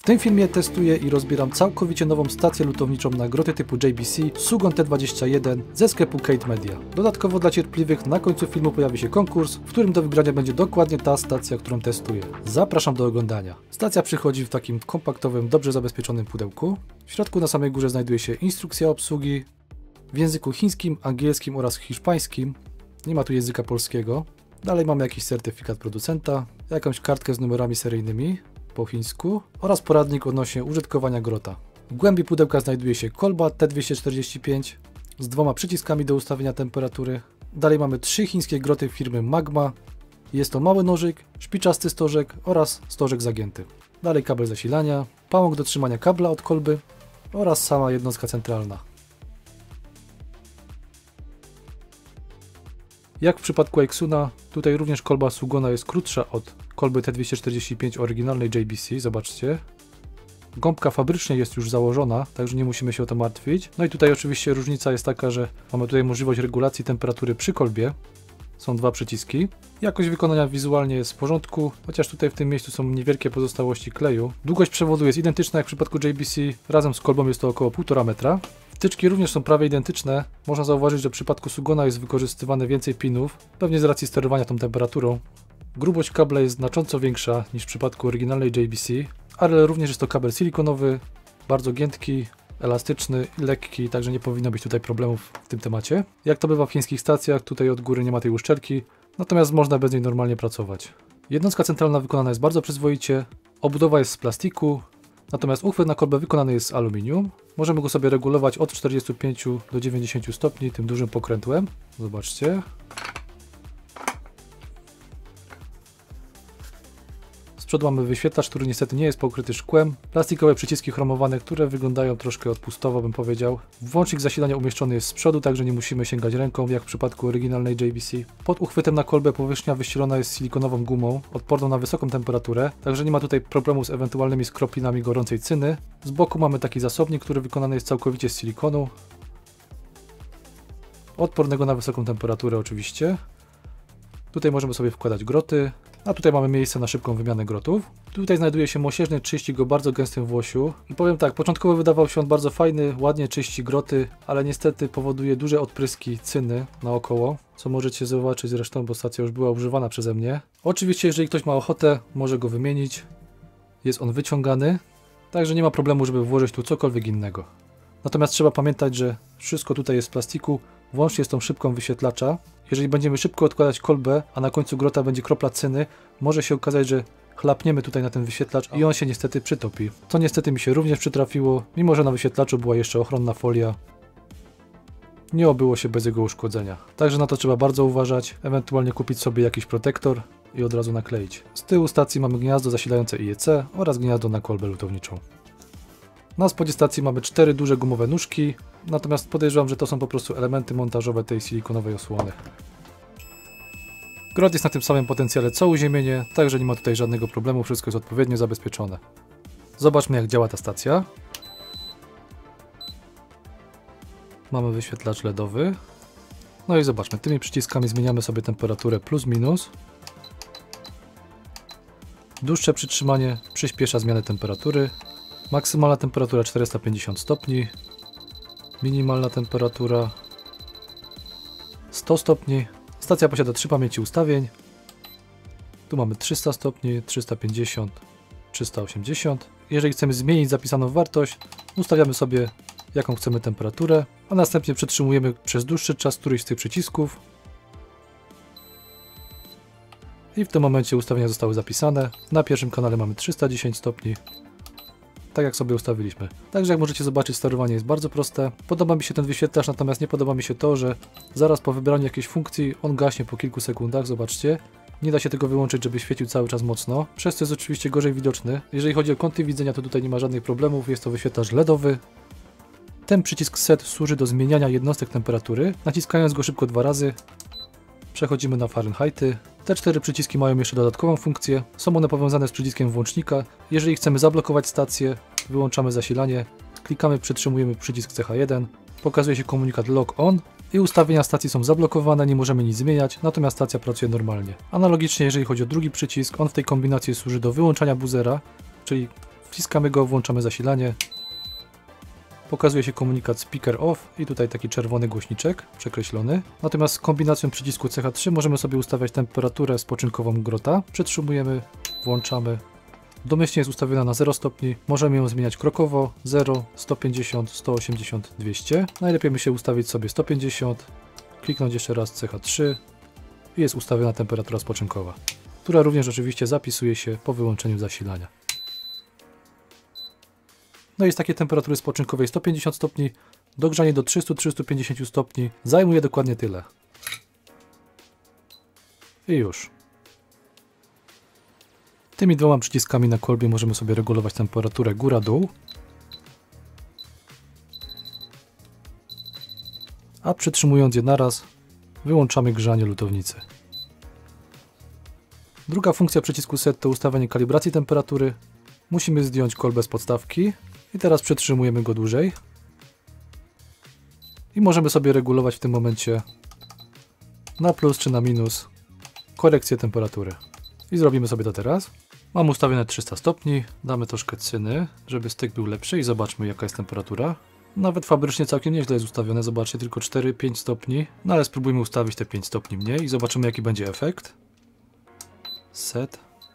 tym filmie testuję i rozbieram całkowicie nową stację lutowniczą na groty typu JBC Sugon T21 ze sklepu Kate Media. Dodatkowo dla cierpliwych na końcu filmu pojawi się konkurs, w którym do wygrania będzie dokładnie ta stacja, którą testuję. Zapraszam do oglądania. Stacja przychodzi w takim kompaktowym, dobrze zabezpieczonym pudełku. W środku na samej górze znajduje się instrukcja obsługi w języku chińskim, angielskim oraz hiszpańskim. Nie ma tu języka polskiego. Dalej mamy jakiś certyfikat producenta, jakąś kartkę z numerami seryjnymi po chińsku oraz poradnik odnośnie użytkowania grota. W głębi pudełka znajduje się kolba T245 z 2 przyciskami do ustawienia temperatury. Dalej mamy 3 chińskie groty firmy Magma. Jest to mały nożyk, szpiczasty stożek oraz stożek zagięty. Dalej kabel zasilania, pałąk do trzymania kabla od kolby oraz sama jednostka centralna. Jak w przypadku Exuna, tutaj również kolba Sugona jest krótsza od kolby T245 oryginalnej JBC, zobaczcie. Gąbka fabrycznie jest już założona, także nie musimy się o to martwić. No i tutaj oczywiście różnica jest taka, że mamy tutaj możliwość regulacji temperatury przy kolbie. Są 2 przyciski. Jakość wykonania wizualnie jest w porządku, chociaż tutaj w tym miejscu są niewielkie pozostałości kleju. Długość przewodu jest identyczna jak w przypadku JBC, razem z kolbą jest to około 1,5 metra. Wtyczki również są prawie identyczne. Można zauważyć, że w przypadku Sugona jest wykorzystywane więcej pinów, pewnie z racji sterowania tą temperaturą. Grubość kabla jest znacząco większa niż w przypadku oryginalnej JBC, ale również jest to kabel silikonowy, bardzo giętki, elastyczny i lekki, także nie powinno być tutaj problemów w tym temacie. Jak to bywa w chińskich stacjach, tutaj od góry nie ma tej uszczelki, natomiast można bez niej normalnie pracować. Jednostka centralna wykonana jest bardzo przyzwoicie, obudowa jest z plastiku, natomiast uchwyt na kolbę wykonany jest z aluminium. Możemy go sobie regulować od 45 do 90 stopni tym dużym pokrętłem. Zobaczcie. Z przodu mamy wyświetlacz, który niestety nie jest pokryty szkłem. Plastikowe przyciski chromowane, które wyglądają troszkę odpustowo, bym powiedział. Włącznik zasilania umieszczony jest z przodu, także nie musimy sięgać ręką, jak w przypadku oryginalnej JBC. Pod uchwytem na kolbę powierzchnia wyścielona jest silikonową gumą, odporną na wysoką temperaturę, także nie ma tutaj problemu z ewentualnymi skroplinami gorącej cyny. Z boku mamy taki zasobnik, który wykonany jest całkowicie z silikonu. Odpornego na wysoką temperaturę oczywiście. Tutaj możemy sobie wkładać groty. A tutaj mamy miejsce na szybką wymianę grotów. Tutaj znajduje się mosiężny czyścik o bardzo gęstym włosiu. I powiem tak, początkowo wydawał się on bardzo fajny, ładnie czyści groty, ale niestety powoduje duże odpryski cyny naokoło, co możecie zobaczyć zresztą, bo stacja już była używana przeze mnie. Oczywiście, jeżeli ktoś ma ochotę, może go wymienić. Jest on wyciągany, także nie ma problemu, żeby włożyć tu cokolwiek innego. Natomiast trzeba pamiętać, że wszystko tutaj jest z plastiku, włącznie z tą szybką wyświetlacza. Jeżeli będziemy szybko odkładać kolbę, a na końcu grota będzie kropla cyny, może się okazać, że chlapniemy tutaj na ten wyświetlacz i on się niestety przytopi. Co niestety mi się również przytrafiło, mimo że na wyświetlaczu była jeszcze ochronna folia. Nie obyło się bez jego uszkodzenia. Także na to trzeba bardzo uważać, ewentualnie kupić sobie jakiś protektor i od razu nakleić. Z tyłu stacji mamy gniazdo zasilające IEC oraz gniazdo na kolbę lutowniczą. Na spodzie stacji mamy 4 duże gumowe nóżki, natomiast podejrzewam, że to są po prostu elementy montażowe tej silikonowej osłony. Grot jest na tym samym potencjale co uziemienie, także nie ma tutaj żadnego problemu, wszystko jest odpowiednio zabezpieczone. Zobaczmy, jak działa ta stacja. Mamy wyświetlacz LEDowy. No i zobaczmy, tymi przyciskami zmieniamy sobie temperaturę plus minus. Dłuższe przytrzymanie przyspiesza zmianę temperatury. Maksymalna temperatura 450 stopni, minimalna temperatura 100 stopni. Stacja posiada 3 pamięci ustawień. Tu mamy 300 stopni, 350, 380. Jeżeli chcemy zmienić zapisaną wartość, ustawiamy sobie jaką chcemy temperaturę, a następnie przytrzymujemy przez dłuższy czas któryś z tych przycisków. I w tym momencie ustawienia zostały zapisane. Na pierwszym kanale mamy 310 stopni. Tak jak sobie ustawiliśmy. Także jak możecie zobaczyć, sterowanie jest bardzo proste. Podoba mi się ten wyświetlacz, natomiast nie podoba mi się to, że zaraz po wybraniu jakiejś funkcji on gaśnie po kilku sekundach, zobaczcie. Nie da się tego wyłączyć, żeby świecił cały czas mocno, przez co jest oczywiście gorzej widoczny. Jeżeli chodzi o kąty widzenia, to tutaj nie ma żadnych problemów, jest to wyświetlacz LEDowy. Ten przycisk SET służy do zmieniania jednostek temperatury. Naciskając go szybko 2 razy, przechodzimy na Fahrenheity. Te 4 przyciski mają jeszcze dodatkową funkcję. Są one powiązane z przyciskiem włącznika. Jeżeli chcemy zablokować stację, wyłączamy zasilanie, klikamy, przytrzymujemy przycisk CH1, pokazuje się komunikat Lock On i ustawienia stacji są zablokowane, nie możemy nic zmieniać, natomiast stacja pracuje normalnie. Analogicznie, jeżeli chodzi o drugi przycisk, on w tej kombinacji służy do wyłączania buzera, czyli Wciskamy go, włączamy zasilanie. Pokazuje się komunikat speaker off i tutaj taki czerwony głośniczek przekreślony. Natomiast z kombinacją przycisku CH3 możemy sobie ustawiać temperaturę spoczynkową grota. Przytrzymujemy, włączamy. Domyślnie jest ustawiona na 0 stopni. Możemy ją zmieniać krokowo 0, 150, 180, 200. Najlepiej się ustawić sobie 150. Kliknąć jeszcze raz CH3 i jest ustawiona temperatura spoczynkowa, która również oczywiście zapisuje się po wyłączeniu zasilania. No i z takiej temperatury spoczynkowej 150 stopni, dogrzanie do 300-350 stopni zajmuje dokładnie tyle. I już. Tymi dwoma przyciskami na kolbie możemy sobie regulować temperaturę góra-dół. A przytrzymując je naraz, wyłączamy grzanie lutownicy. Druga funkcja przycisku set to ustawianie kalibracji temperatury. Musimy zdjąć kolbę z podstawki i teraz przytrzymujemy go dłużej. I możemy sobie regulować w tym momencie na plus czy na minus korekcję temperatury. I zrobimy sobie to teraz. Mam ustawione 300 stopni, damy troszkę cyny, żeby styk był lepszy i zobaczmy jaka jest temperatura. Nawet fabrycznie całkiem nieźle jest ustawione, zobaczcie, tylko 4-5 stopni. No ale spróbujmy ustawić te 5 stopni mniej i zobaczymy jaki będzie efekt. Set.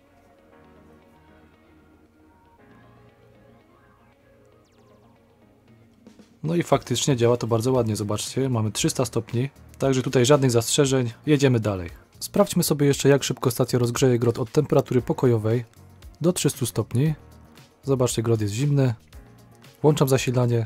No i faktycznie działa to bardzo ładnie, zobaczcie, mamy 300 stopni, także tutaj żadnych zastrzeżeń, jedziemy dalej. Sprawdźmy sobie jeszcze jak szybko stacja rozgrzeje grot od temperatury pokojowej do 300 stopni. Zobaczcie, grot jest zimny. Włączam zasilanie.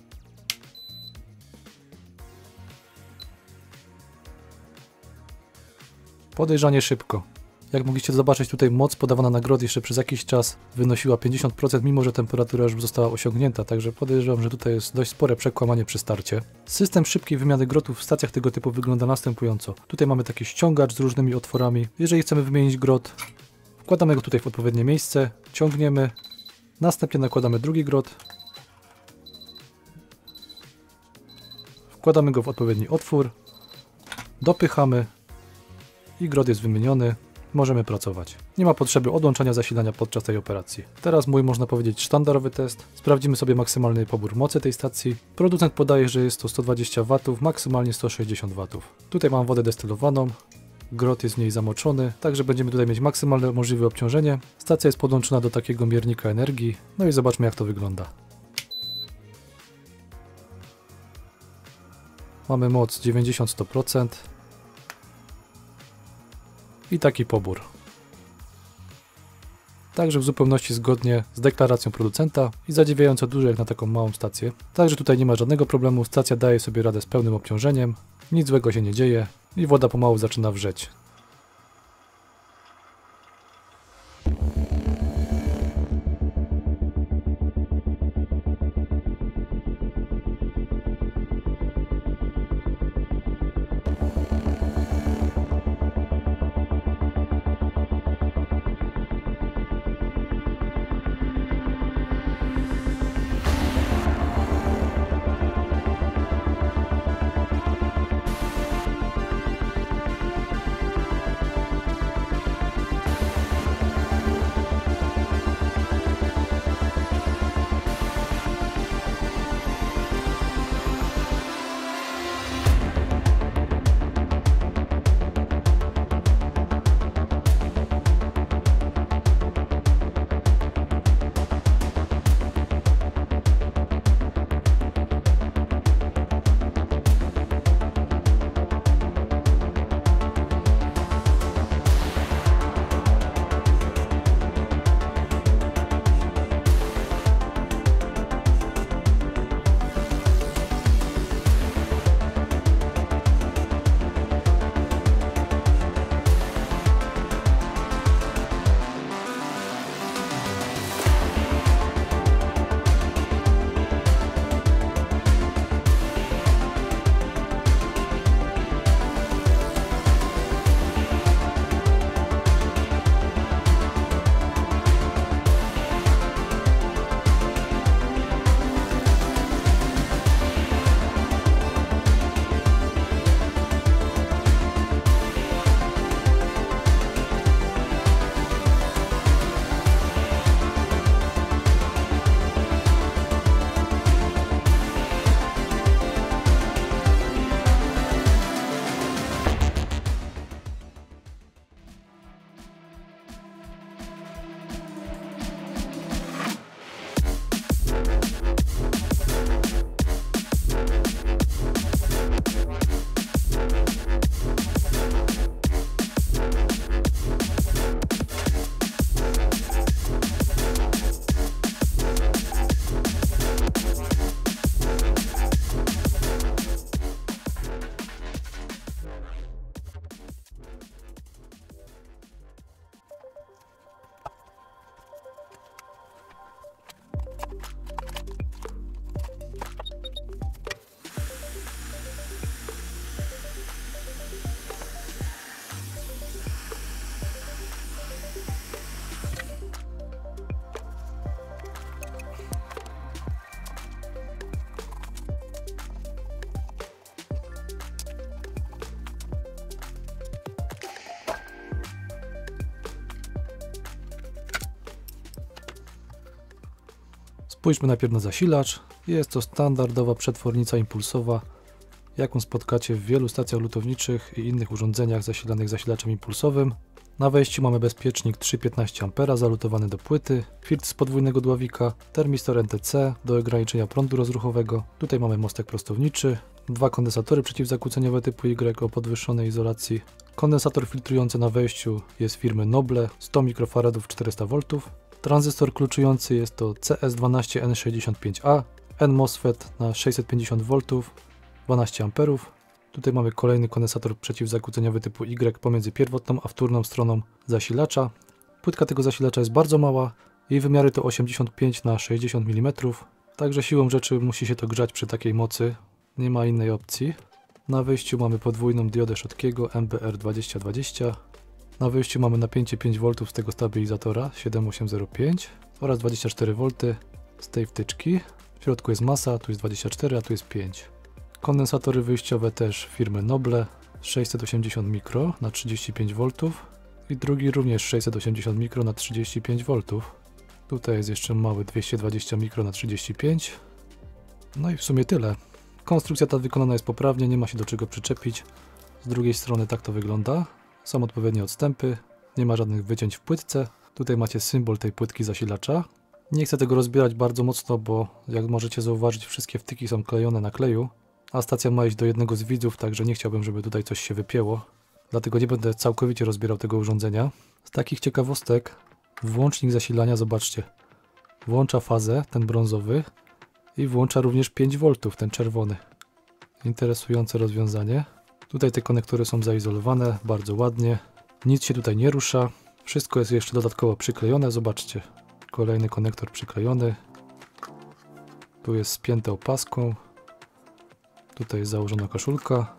Podejrzanie szybko. Jak mogliście zobaczyć, tutaj moc podawana na grot jeszcze przez jakiś czas wynosiła 50%, mimo że temperatura już została osiągnięta, także podejrzewam, że tutaj jest dość spore przekłamanie przy starcie. System szybkiej wymiany grotów w stacjach tego typu wygląda następująco. Tutaj mamy taki ściągacz z różnymi otworami. Jeżeli chcemy wymienić grot, wkładamy go tutaj w odpowiednie miejsce, ciągniemy, następnie nakładamy drugi grot, wkładamy go w odpowiedni otwór, dopychamy i grot jest wymieniony. Możemy pracować. Nie ma potrzeby odłączania zasilania podczas tej operacji. Teraz mój, można powiedzieć, sztandarowy test. Sprawdzimy sobie maksymalny pobór mocy tej stacji. Producent podaje, że jest to 120 W, maksymalnie 160 W. Tutaj mam wodę destylowaną. Grot jest w niej zamoczony, także będziemy tutaj mieć maksymalne możliwe obciążenie. Stacja jest podłączona do takiego miernika energii. No i zobaczmy jak to wygląda. Mamy moc 90-100%. I taki pobór. Także w zupełności zgodnie z deklaracją producenta i zadziwiająco dużo jak na taką małą stację. Także tutaj nie ma żadnego problemu, stacja daje sobie radę z pełnym obciążeniem, nic złego się nie dzieje i woda pomału zaczyna wrzeć. Spójrzmy najpierw na zasilacz. Jest to standardowa przetwornica impulsowa, jaką spotkacie w wielu stacjach lutowniczych i innych urządzeniach zasilanych zasilaczem impulsowym. Na wejściu mamy bezpiecznik 3,15 A zalutowany do płyty, filtr z podwójnego dławika, termistor NTC do ograniczenia prądu rozruchowego. Tutaj mamy mostek prostowniczy, dwa kondensatory przeciwzakłóceniowe typu Y o podwyższonej izolacji. Kondensator filtrujący na wejściu jest firmy Noble, 100 mikrofaradów 400 V. Tranzystor kluczujący jest to CS12N65A, N-MOSFET na 650 V, 12 A. Tutaj mamy kolejny kondensator przeciwzakłóceniowy typu Y pomiędzy pierwotną a wtórną stroną zasilacza. Płytka tego zasilacza jest bardzo mała, jej wymiary to 85 na 60 mm, także siłą rzeczy musi się to grzać przy takiej mocy, nie ma innej opcji. Na wyjściu mamy podwójną diodę Schottkiego MBR2020. Na wyjściu mamy napięcie 5 V z tego stabilizatora 7805 oraz 24 V z tej wtyczki. W środku jest masa, tu jest 24, a tu jest 5. Kondensatory wyjściowe też firmy Noble 680 mikro na 35 V i drugi również 680 mikro na 35 V. Tutaj jest jeszcze mały 220 mikro na 35. No i w sumie tyle. Konstrukcja ta wykonana jest poprawnie, nie ma się do czego przyczepić. Z drugiej strony tak to wygląda. Są odpowiednie odstępy, nie ma żadnych wycięć w płytce. Tutaj macie symbol tej płytki zasilacza. Nie chcę tego rozbierać bardzo mocno, bo jak możecie zauważyć, wszystkie wtyki są klejone na kleju. A stacja ma iść do jednego z widzów, także nie chciałbym, żeby tutaj coś się wypięło. Dlatego nie będę całkowicie rozbierał tego urządzenia. Z takich ciekawostek, włącznik zasilania, zobaczcie, włącza fazę, ten brązowy, i włącza również 5 V, ten czerwony. Interesujące rozwiązanie. Tutaj te konektory są zaizolowane, bardzo ładnie. Nic się tutaj nie rusza. Wszystko jest jeszcze dodatkowo przyklejone, zobaczcie. Kolejny konektor przyklejony. Tu jest spięte opaską. Tutaj jest założona koszulka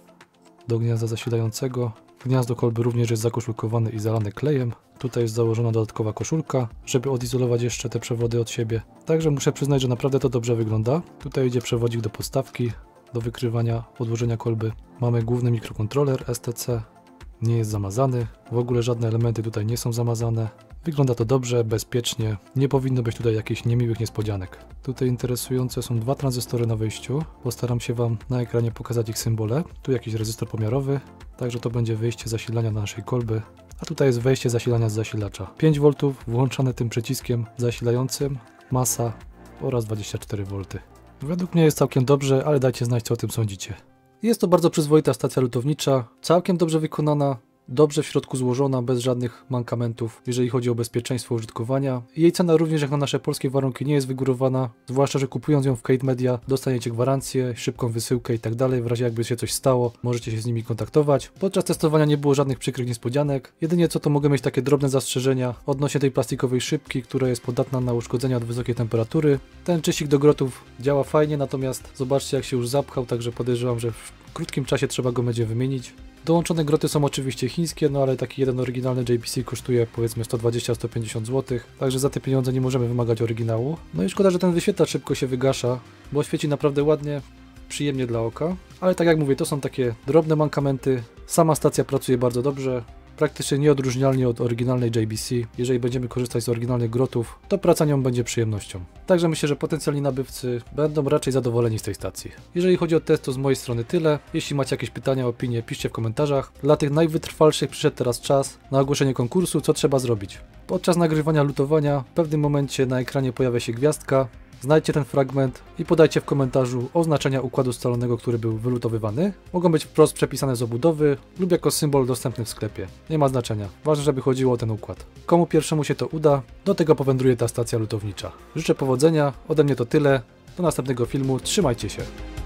do gniazda zasilającego. Gniazdo kolby również jest zakoszulkowane i zalane klejem. Tutaj jest założona dodatkowa koszulka, żeby odizolować jeszcze te przewody od siebie. Także muszę przyznać, że naprawdę to dobrze wygląda. Tutaj idzie przewodzik do podstawki, do wykrywania odłożenia kolby. Mamy główny mikrokontroler STC. Nie jest zamazany. W ogóle żadne elementy tutaj nie są zamazane. Wygląda to dobrze, bezpiecznie. Nie powinno być tutaj jakichś niemiłych niespodzianek. Tutaj interesujące są dwa tranzystory na wyjściu. Postaram się Wam na ekranie pokazać ich symbole. Tu jakiś rezystor pomiarowy. Także to będzie wyjście zasilania na naszej kolby. A tutaj jest wejście zasilania z zasilacza. 5 V włączane tym przyciskiem zasilającym, masa oraz 24 V. Według mnie jest całkiem dobrze, ale dajcie znać, co o tym sądzicie. Jest to bardzo przyzwoita stacja lutownicza, całkiem dobrze wykonana, dobrze w środku złożona, bez żadnych mankamentów, jeżeli chodzi o bezpieczeństwo użytkowania. Jej cena również jak na nasze polskie warunki nie jest wygórowana, zwłaszcza, że kupując ją w Kate Media dostaniecie gwarancję, szybką wysyłkę i tak dalej. W razie jakby się coś stało, możecie się z nimi kontaktować. Podczas testowania nie było żadnych przykrych niespodzianek. Jedynie co to mogę mieć takie drobne zastrzeżenia odnośnie tej plastikowej szybki, która jest podatna na uszkodzenia od wysokiej temperatury. Ten czyścik do grotów działa fajnie, natomiast zobaczcie, jak się już zapchał, także podejrzewam, że w krótkim czasie trzeba go będzie wymienić. Dołączone groty są oczywiście chińskie, no ale taki jeden oryginalny JBC kosztuje powiedzmy 120-150 zł, także za te pieniądze nie możemy wymagać oryginału. No i szkoda, że ten wyświetlacz szybko się wygasza, bo świeci naprawdę ładnie, przyjemnie dla oka, ale tak jak mówię, to są takie drobne mankamenty. Sama stacja pracuje bardzo dobrze, praktycznie nieodróżnialnie od oryginalnej JBC. Jeżeli będziemy korzystać z oryginalnych grotów, to praca nią będzie przyjemnością. Także myślę, że potencjalni nabywcy będą raczej zadowoleni z tej stacji. Jeżeli chodzi o test, to z mojej strony tyle. Jeśli macie jakieś pytania, opinie, piszcie w komentarzach. Dla tych najwytrwalszych przyszedł teraz czas na ogłoszenie konkursu, co trzeba zrobić. Podczas nagrywania lutowania w pewnym momencie na ekranie pojawia się gwiazdka. Znajdźcie ten fragment i podajcie w komentarzu oznaczenia układu scalonego, który był wylutowywany. Mogą być wprost przepisane z obudowy lub jako symbol dostępny w sklepie. Nie ma znaczenia. Ważne, żeby chodziło o ten układ. Komu pierwszemu się to uda, do tego powędruje ta stacja lutownicza. Życzę powodzenia, ode mnie to tyle. Do następnego filmu, trzymajcie się.